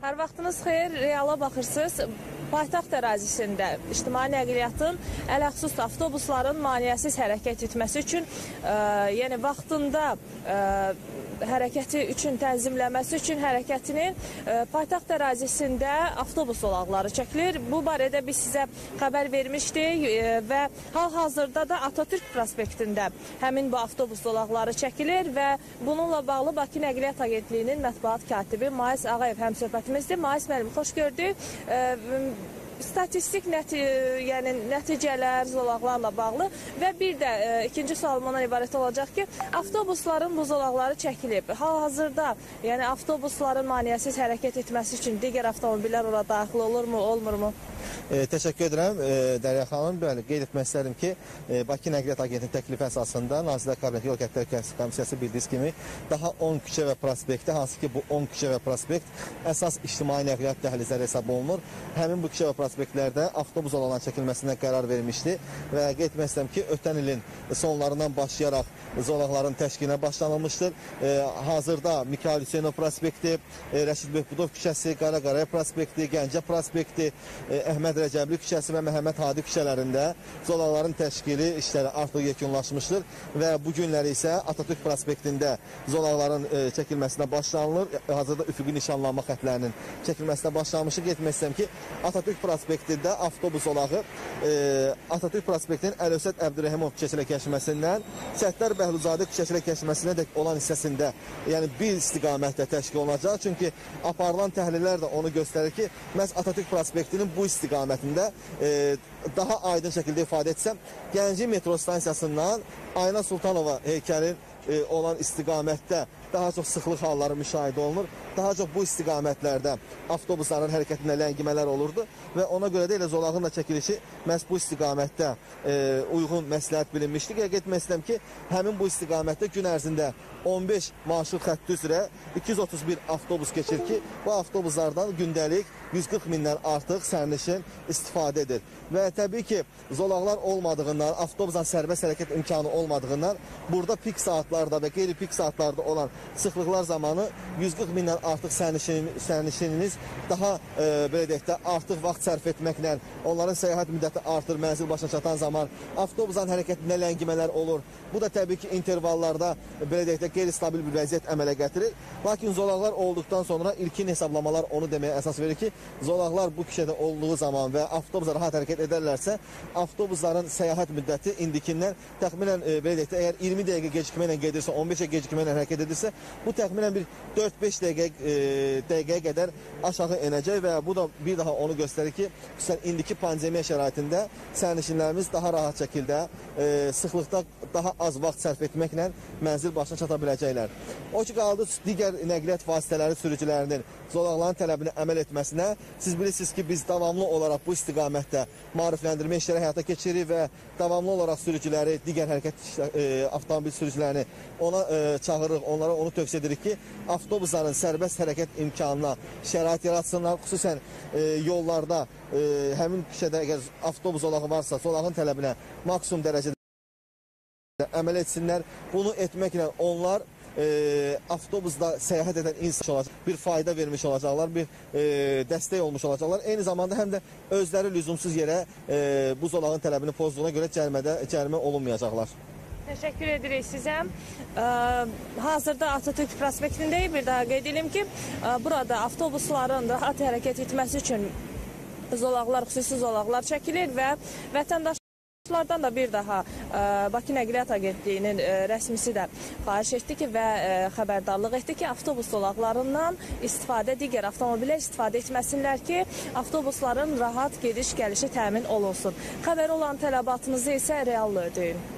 Hər vaxtınız xeyir, reala baxırsınız. Paytaxt ərazisində ictimai nəqliyyatın ələxüsus avtobusların maneəsiz hərəkət etməsi üçün, yəni vaxtında hərəkəti üçün tənzimləməsi üçün hərəkətinin paytaxt ərazisində avtobus zolaqları çəkilir. Bu barədə biz sizə xəbər vermişdik və hal-hazırda da Atatürk prospektində həmin bu avtobus zolaqları çəkilir və bununla bağlı Bakı Nəqliyyat Agentliyinin mətbuat katibi Mais Ağayev həmsöhbətimizdir. Mais müəllim, xoş gördük. Statistik nəticələr, zolaqlarla bağlı və bir də ikinci sualım ondan ibarət olacaq ki, avtobusların bu zolaqları çəkilib. Hal-hazırda yəni avtobusların maneəsiz hərəkət etməsi üçün digər avtomobillər ora daxil olurmu, olmurmu? Təşəkkür edirəm Dərya xanım. Bəli, qeyd etmək istədim ki, Bakı Nəqliyyat Agentinin təklifi əsasında Nazirlər Kabineti Yol Təhlükəsizliyi Komissiyası bildiyi kimi daha 10 küçə və prospektdə, hansı ki bu 10 küçə və prospekt əsas ictimai nəqliyyat dəhlizləri hesab olunur. Həmin bu küçə və prospektlərdə avtobus zolaqlarının çəkilməsinə qərar vermişdi və qeyd etmək istəyirəm ki, ötən ilin sonlarından başlayaraq zolaqların təşkilinə başlanılmışdır. Hazırda Mikayıl Hüseynov prospekti, Rəşid Behbudov küçəsi, Qaraqaraya prospekti, Gəncə prospekti, Əhməd Rəcəbli küçəsi və Məhəmməd Hadi küçələrində zolaqların təşkili işləri artıq yekunlaşmışdır və bu günləri isə Atatürk prospektində zolaqların çəkilməsinə başlanılır. Hazırda üfüqi nişanlanma xətlərinin çəkilməsinə başlanmışdır. Qeyd etmək istəyirəm ki, Atatürk prospektində avtobus zolağı Atatürk prospektinin Əlövsət Əbdürrəhimov küçəsilə keçməsindən Səttar Bəhluzadə küçəsilə keçməsinə dək olan hissəsində, yəni bir istiqamətdə təşkil olunacaq. Çünki aparılan təhlillər də onu göstərir ki, məhz Atatürk prospektinin bu istiqamətində daha aydın şəkildə ifadə etsəm, Gəncə metro stansiyasından Ayna Sultanova heykəlin olan istiqamətdə daha çox sıxlıq halları müşahidə olunur. Daha çox bu istiqamətlərdə avtobusların hərəkətində ləngimələr olurdu və ona görə də elə zolağın da çəkilişi məhz bu istiqamətdə uyğun məsləhət bilinmişdi. Qeyd etmək istəyirəm ki, həmin bu istiqamətdə gün ərzində 15 marşrut xətti üzrə 231 avtobus keçir ki, bu avtobuslardan gündəlik 140 mindən artıq sərnişin istifadə edir. Və təbii ki, zolaqlar olmadığından, avtobusdan sərbəst hərəkət imkanı olmadığından, burada pik saatlarda və qeyri-pik saatlarda olan sıxlıqlar zamanı 140 mindən artıq sərnişininiz daha belə deyək də artıq vaxt sərf etməklə, onların səyahət müddəti artır, mənzil başına çatan zaman avtobusdan hərəkətində ləngimələr olur. Bu da təbii ki, intervallarda belə deyək də qeyri-stabil bir vəziyyət əmələ gətirir. Lakin zolaqlar olduqdan sonra ilkin hesablamalar onu deməyə əsas verir ki, zolaqlar bu küçədə olduğu zaman və avtobuslar rahat hərəkət edərlərsə, avtobusların səyahət müddəti indikindən təxminən belə deyək də, əgər 20 dəqiqə gecikməklə gedirsə, 15 dəqiqə gecikməklə hərəkət edirsə, bu təxminən bir 4-5 dəqiqəyə qədər aşağı enəcək və bu da bir daha onu göstərir ki, xüsusən indiki pandemiya şəraitində sərnişinlərimiz daha rahat şəkildə sıxlıqda daha az vaxt sərf etməklə mənzil başına çata biləcəklər. O ki, qaldı digər nəqliyyat vasitələri sürücülərinin zolaqların tələbini əməl etməsinə. Siz bilirsiniz ki, biz davamlı olaraq bu istiqamətdə maarifləndirmə işləri həyata keçiririk və davamlı olaraq sürücüləri, digər hərəkət avtomobil sürücülərini ona çağırırıq, onlara onu tövsiyə edirik ki, avtobusların sərbəst hərəkət imkanına şərait yaratsınlar. Xüsusən yollarda həmin küçədə əgər avtobus zolağı varsa, zolağın tələbinə maksimum dərəcədə əməl etsinlər. Bunu etməklə onlar avtobusda səyahət edən insan olacaq, bir fayda vermiş olacaqlar, bir dəstək olmuş olacaqlar. Eyni zamanda həm də özləri lüzumsuz yerə bu zolağın tələbini pozduğuna görə cərimə olunmayacaqlar. Təşəkkür edirik sizə. Hazırda Atatürk prospektindəyik. Bir daha qeyd edim ki, burada avtobusların rahat hərəkət etməsi üçün zolaqlar, xüsusi zolaqlar çəkilir və vətəndaşlardan da bir daha Bakı Nəqliyyat Agentliyinin rəsmisi də xahiş etdi ki və xəbərdarlıq etdi ki, avtobus zolaqlarından digər avtomobillər istifadə etməsinlər ki, avtobusların rahat gediş-gəlişi təmin olunsun. Xəbər olan tələbatınızı isə reallı ödəyin.